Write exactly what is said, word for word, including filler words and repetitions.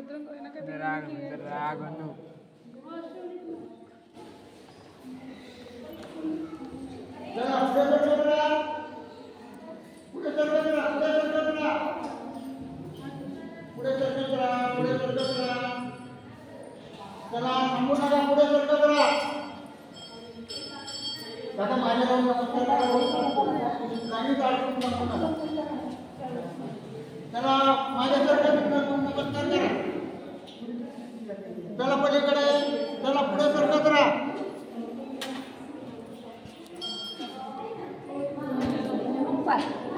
राग राग चला थांबू नका, पुढे सरका करा. आता माझ्या जाऊन नमस्कार करा. काही अडचण नको नका. चला माझ्यासारख्या मित्रांनो नमस्कार करा. चला पलीकडे, चला पुढे सरका करा. Bye.